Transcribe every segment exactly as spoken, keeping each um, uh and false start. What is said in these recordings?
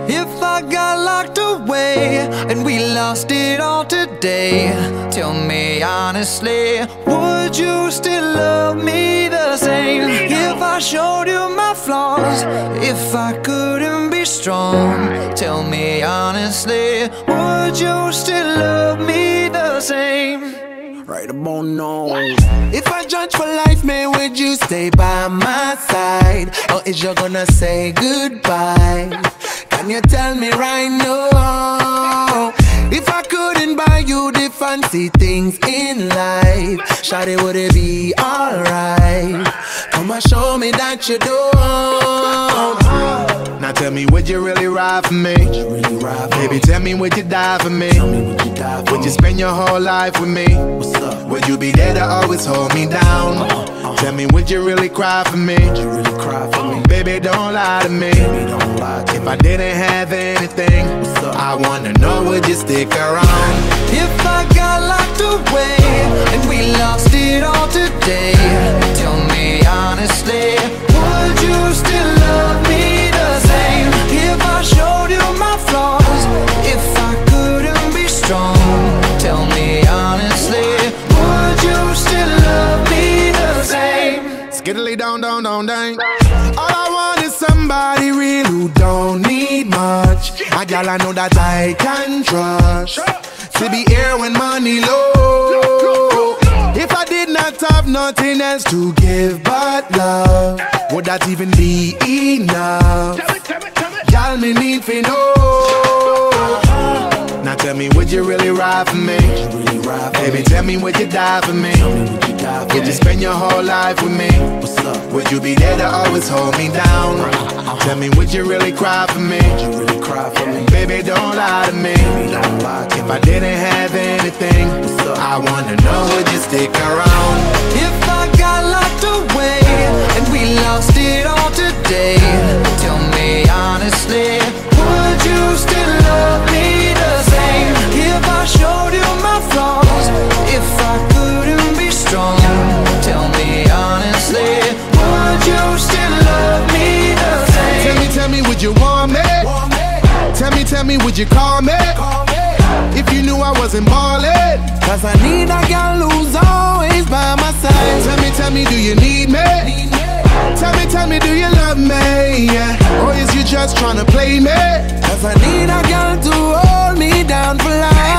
If I got locked away and we lost it all today, tell me honestly, would you still love me the same? If I showed you my flaws, if I couldn't be strong, tell me honestly, would you still love me the same? Right about now. If I judge for life, man, would you stay by my side? Or is you gonna say goodbye? Can you tell me right now? If I couldn't buy you the fancy things in life, shawty, would it be alright? Come and show me that you don't. Now tell me, would you really ride for me? Really ride for Baby, me? Tell me, would you die for me? me would, you die for would you spend your whole life with me? What's up? Would you be there to always hold me down? Uh -huh, uh -huh. Tell me, would you really cry for me? Would you really cry for me? Baby, don't lie to me. Baby, don't lie to if me. I didn't have anything, I wanna know, would you stick around? If I got locked away and we lost it all today, tell me honestly, would you still love me the same? If I showed you my flaws, if I couldn't be strong, tell me honestly, would you still love me the same? Skiddly down, down, down, down. All I want is somebody real who don't need much. A gal I know that I can trust, to be here when money low. If I did not have nothing else to give but love, would that even be enough? Y'all me need to know. Now tell me, would you really ride for me? Really ride for Baby, me? Tell me, would you die for me? me would, you die for would me? You spend your whole life with me? What's up? Would you be there to always hold me down? Uh-huh. Tell me, would you really cry for me? Would you really cry for me? Baby, don't lie to me. Baby, don't lie to if me. I didn't have anything, I wanna know, would you stick around? If I got locked away and we lost it all today, tell me honestly, would you still love me the same? If I showed you my flaws, if I couldn't be strong, tell me honestly, would you still love me the same? Tell me, tell me, would you want me? Want me? Tell me, tell me, would you call me? Call me? If you knew I wasn't ballin', cause I need a girl who's always by my side. Tell me, tell me, do you need me? Need me? Tell me, tell me, do you love me? Yeah. Or is you just tryna play me? Cause I need a girl to hold me down for life.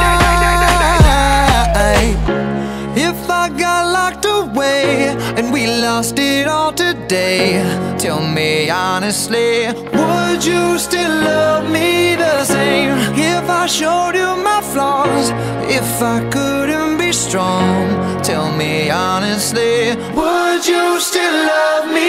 If I got locked away and we lost it all today, tell me honestly, would you still love me the same? If I showed you my flaws, if I couldn't be strong, tell me honestly, would you still love me